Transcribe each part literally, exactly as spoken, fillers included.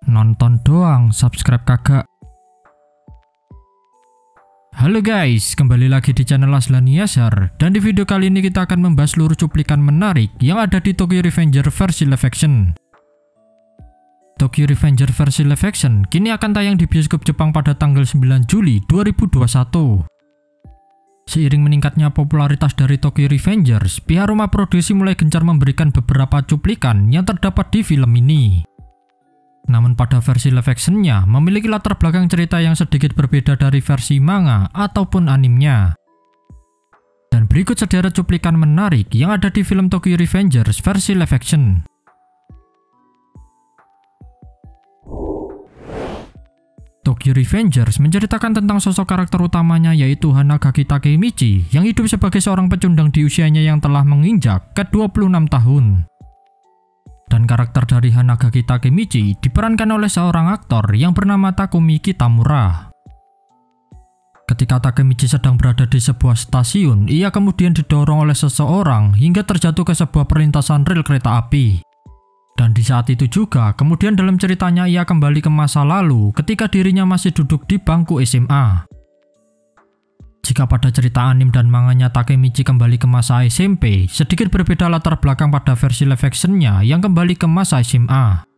Nonton doang, subscribe kagak. Halo guys, kembali lagi di channel Aslan Yasar, dan di video kali ini kita akan membahas seluruh cuplikan menarik yang ada di Tokyo Revenger versi live action. Tokyo Revenger versi live action kini akan tayang di bioskop Jepang pada tanggal sembilan Juli dua ribu dua puluh satu. Seiring meningkatnya popularitas dari Tokyo Revengers, pihak rumah produksi mulai gencar memberikan beberapa cuplikan yang terdapat di film ini. Namun pada versi live actionnya memiliki latar belakang cerita yang sedikit berbeda dari versi manga ataupun animenya. Dan berikut sederet cuplikan menarik yang ada di film Tokyo Revengers versi live action. Tokyo Revengers menceritakan tentang sosok karakter utamanya, yaitu Hanagaki Takemichi yang hidup sebagai seorang pecundang di usianya yang telah menginjak ke dua puluh enam tahun. Dan karakter dari Hanagaki Takemichi diperankan oleh seorang aktor yang bernama Takumi Kitamura. Ketika Takemichi sedang berada di sebuah stasiun, ia kemudian didorong oleh seseorang hingga terjatuh ke sebuah perlintasan rel kereta api. Dan di saat itu juga, kemudian dalam ceritanya ia kembali ke masa lalu ketika dirinya masih duduk di bangku S M A. Jika pada cerita anim dan manganya Takemichi kembali ke masa S M P, sedikit berbeda latar belakang pada versi live actionnya yang kembali ke masa S M A.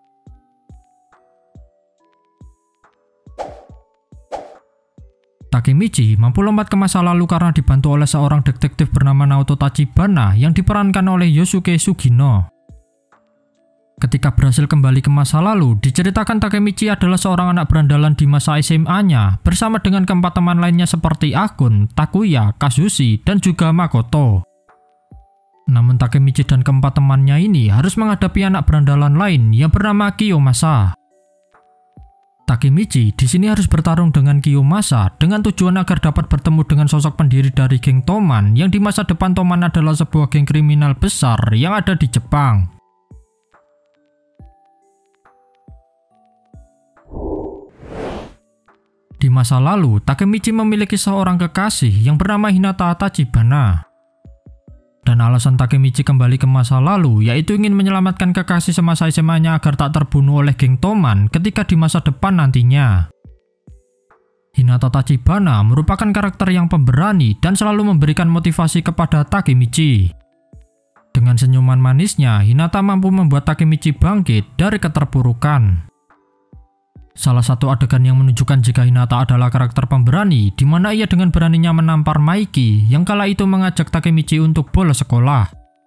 Takemichi mampu lompat ke masa lalu karena dibantu oleh seorang detektif bernama Naoto Tachibana yang diperankan oleh Yosuke Sugino. Ketika berhasil kembali ke masa lalu, diceritakan Takemichi adalah seorang anak berandalan di masa S M A-nya bersama dengan keempat teman lainnya seperti Akun, Takuya, Kazushi, dan juga Makoto. Namun Takemichi dan keempat temannya ini harus menghadapi anak berandalan lain yang bernama Kiyomasa. Takemichi di sini harus bertarung dengan Kiyomasa dengan tujuan agar dapat bertemu dengan sosok pendiri dari geng Toman yang di masa depan Toman adalah sebuah geng kriminal besar yang ada di Jepang. Di masa lalu, Takemichi memiliki seorang kekasih yang bernama Hinata Tachibana. Dan alasan Takemichi kembali ke masa lalu yaitu ingin menyelamatkan kekasih semasa S M A-nya agar tak terbunuh oleh geng Toman ketika di masa depan nantinya. Hinata Tachibana merupakan karakter yang pemberani dan selalu memberikan motivasi kepada Takemichi. Dengan senyuman manisnya, Hinata mampu membuat Takemichi bangkit dari keterpurukan. Salah satu adegan yang menunjukkan jika Hinata adalah karakter pemberani, di mana ia dengan beraninya menampar Maiki yang kala itu mengajak Takemichi untuk bolos sekolah.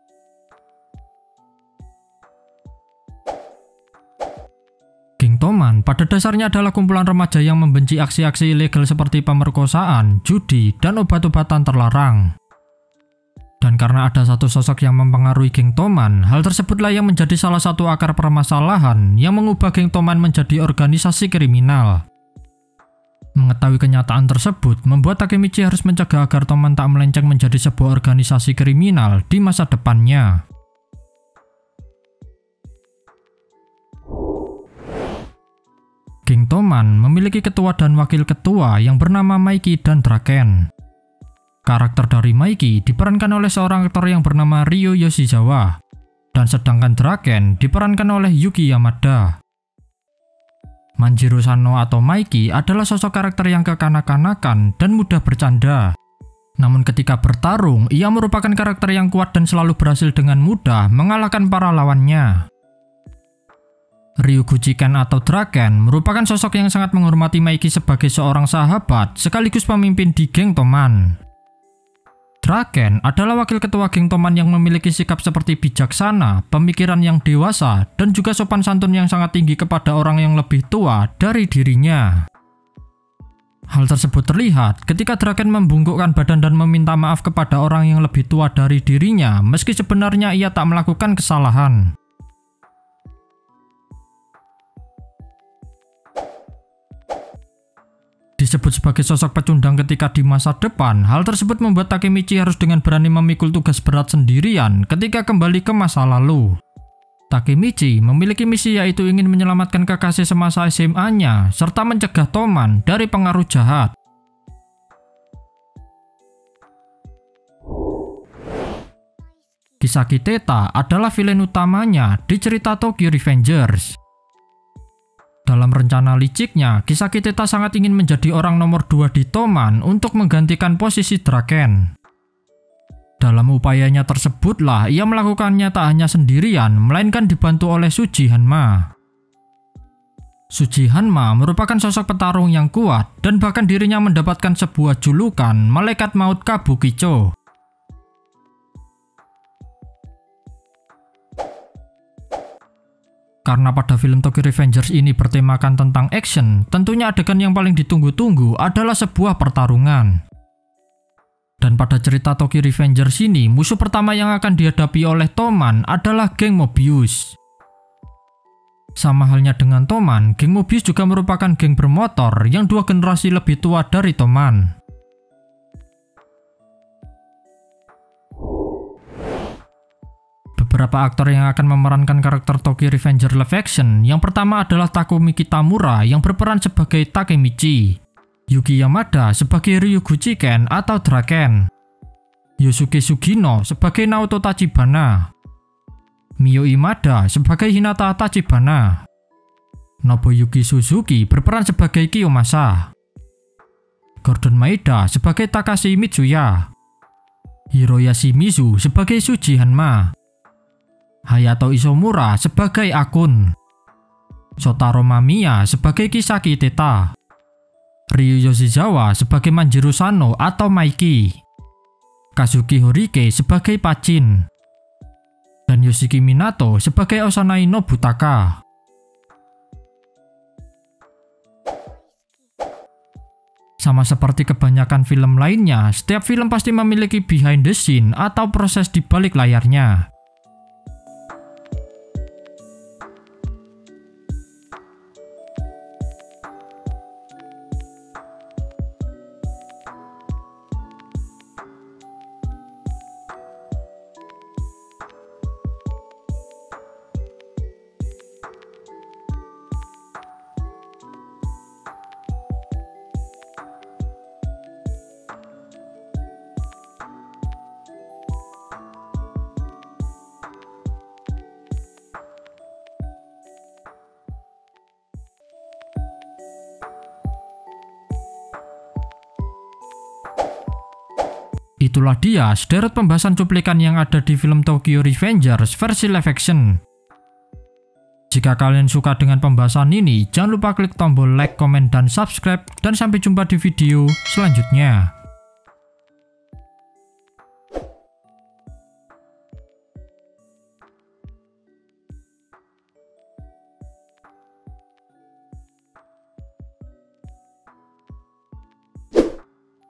Geng Toman pada dasarnya adalah kumpulan remaja yang membenci aksi-aksi ilegal seperti pemerkosaan, judi, dan obat-obatan terlarang. Dan karena ada satu sosok yang mempengaruhi geng Toman, hal tersebutlah yang menjadi salah satu akar permasalahan yang mengubah geng Toman menjadi organisasi kriminal. Mengetahui kenyataan tersebut membuat Takemichi harus mencegah agar Toman tak melenceng menjadi sebuah organisasi kriminal di masa depannya. Geng Toman memiliki ketua dan wakil ketua yang bernama Maiki dan Draken. Karakter dari Maiki diperankan oleh seorang aktor yang bernama Ryo Yoshizawa, dan sedangkan Draken diperankan oleh Yuki Yamada. Manjiro Sano atau Maiki adalah sosok karakter yang kekanak-kanakan dan mudah bercanda. Namun ketika bertarung, ia merupakan karakter yang kuat dan selalu berhasil dengan mudah mengalahkan para lawannya. Ryuguchi Ken atau Draken merupakan sosok yang sangat menghormati Maiki sebagai seorang sahabat sekaligus pemimpin di geng Toman. Draken adalah wakil ketua geng Toman yang memiliki sikap seperti bijaksana, pemikiran yang dewasa, dan juga sopan santun yang sangat tinggi kepada orang yang lebih tua dari dirinya. Hal tersebut terlihat ketika Draken membungkukkan badan dan meminta maaf kepada orang yang lebih tua dari dirinya, meski sebenarnya ia tak melakukan kesalahan. Disebut sebagai sosok pecundang ketika di masa depan, hal tersebut membuat Takemichi harus dengan berani memikul tugas berat sendirian ketika kembali ke masa lalu. Takemichi memiliki misi yaitu ingin menyelamatkan kekasih semasa S M A-nya serta mencegah Toman dari pengaruh jahat. Kisaki Teta adalah villain utamanya di cerita Tokyo Revengers. rencana liciknya, Kisaki Teta sangat ingin menjadi orang nomor dua di Toman untuk menggantikan posisi Draken. Dalam upayanya tersebutlah ia melakukannya tak hanya sendirian, melainkan dibantu oleh Suji Hanma. Suji Hanma merupakan sosok petarung yang kuat dan bahkan dirinya mendapatkan sebuah julukan Malaikat Maut Kabukicho. Karena pada film Tokyo Revengers ini bertemakan tentang action, tentunya adegan yang paling ditunggu-tunggu adalah sebuah pertarungan. Dan pada cerita Tokyo Revengers ini, musuh pertama yang akan dihadapi oleh Toman adalah geng Mobius. Sama halnya dengan Toman, geng Mobius juga merupakan geng bermotor yang dua generasi lebih tua dari Toman. Beberapa aktor yang akan memerankan karakter Tokyo Revengers live action, yang pertama adalah Takumi Kitamura yang berperan sebagai Takemichi, Yuki Yamada sebagai Ryuguchi Ken atau Draken, Yosuke Sugino sebagai Naoto Tachibana, Mio Imada sebagai Hinata Tachibana, Nobuyuki Suzuki berperan sebagai Kiyomasa, Gordon Maeda sebagai Takashi Mitsuya, Hiroyashi Mizu sebagai Suji Hanma, Hayato Isomura sebagai Akun, Shotaro Mamiya sebagai Kisaki Teta, Ryu Yoshizawa sebagai Manjiro Sano atau Maiki, Kazuki Horike sebagai Pachin, dan Yoshiki Minato sebagai Osanai Nobutaka. Sama seperti kebanyakan film lainnya, setiap film pasti memiliki behind the scene atau proses di balik layarnya. Itulah dia sederet pembahasan cuplikan yang ada di film Tokyo Revengers versi live action. Jika kalian suka dengan pembahasan ini, jangan lupa klik tombol like, komen, dan subscribe. Dan sampai jumpa di video selanjutnya.